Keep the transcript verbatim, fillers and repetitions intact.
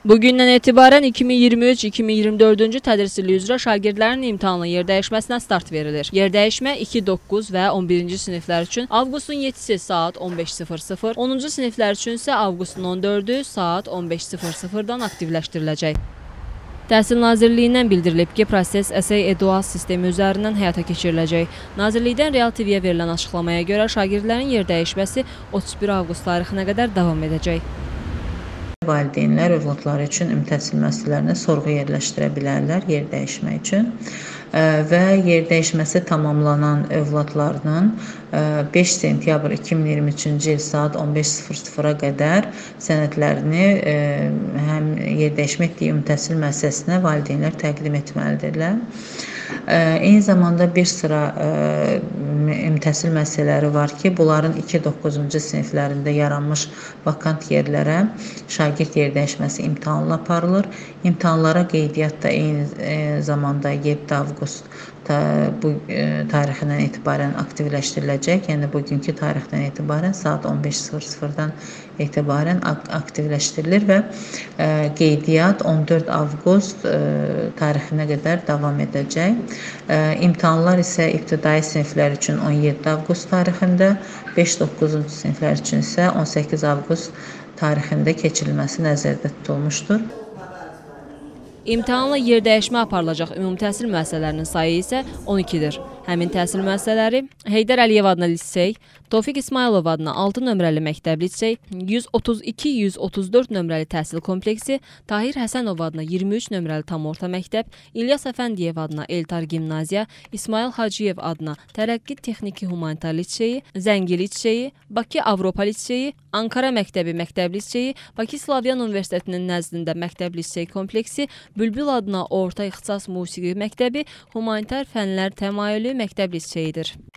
Bugündən etibarən iki min iyirmi üç iki min iyirmi dördüncü tədris ili üzrə şagirdlərin imtahanlı yerdəyişməsinə start verilir. Yerdəyişmə iki, doqquz və on birinci siniflər üçün avqustun yeddisi saat on beş sıfır sıfır, onuncu siniflər üçün isə avqustun on dördü saat on beş sıfır sıfırdan aktivləşdiriləcək. Təhsil Nazirliyindən bildirilib ki, proses Essay-Eduaz sistemi üzərindən həyata keçiriləcək. Nazirlikdən Real T V-yə verilən açıqlamaya görə şagirdlərin yerdəyişməsi otuz bir avqust tarixinə qədər davam edəcək. Valideynlər övladları üçün ümumi təhsil müəssisələrinə sorğu yerləşdirə bilərlər yerdəyişmə üçün və yerdəyişməsi tamamlanan övladlarının beş sentyabr iki min iyirmi üçüncü il saat on beş sıfır sıfıra qədər sənədlərini həm yerdəyişmə etdiyi ümumi təhsil müəssisəsinə valideynlər təqdim etməlidirlər. Eyni zamanda bir sıra ümumi təhsil müəssisələri var ki, bunların iki doqquzuncu siniflərində yaranmış vakant yerlərə şagird yerdəyişməsi imtahanla aparılır. İmtahanlara qeydiyyat da eyni zamanda yeddi avqust bu tarixindən etibarən aktivləşdiriləcək. Yəni bugünkü tarixdən etibarən saat on beş sıfır sıfırdan etibarən aktivləşdirilir və qeydiyyat on dörd avqust tarixinə qədər davam edəcək. İmtahanlar isə ibtidai siniflər üçün on yeddi avqust tarixində, beş doqquzuncu siniflər üçün isə on səkkiz avqust tarixində keçirilməsi nəzərdə tutulmuşdur. İmtahanla yerdəyişmə aparılacaq ümumi təhsil müəssisələrinin sayı isə on ikidir. Həmin təhsil müəssisələri Heydər Əliyev adına lisey, Tofiq İsmayılov adına altı nömrəli məktəb lisey, yüz otuz iki yüz otuz dörd nömrəli təhsil kompleksi, Tahir Həsənov adına iyirmi üç nömrəli tam orta məktəb, İlyas Əfəndiyev adına Eltar Gimnaziya, İsmail Hacıyev adına Tərəqqi Texniki Humanitar liseyi, Zəngil liseyi, Bakı Avropa liseyi, Ankara məktəbi məktəb liseyi, Bakı Slavyan Universitetinin nəzdində məktəb lisey kompleksi, Bülbül adına Orta İxtisas Musiqi məktəbi, Humanitar Fənlər Təmayülü məktəb liseyidir.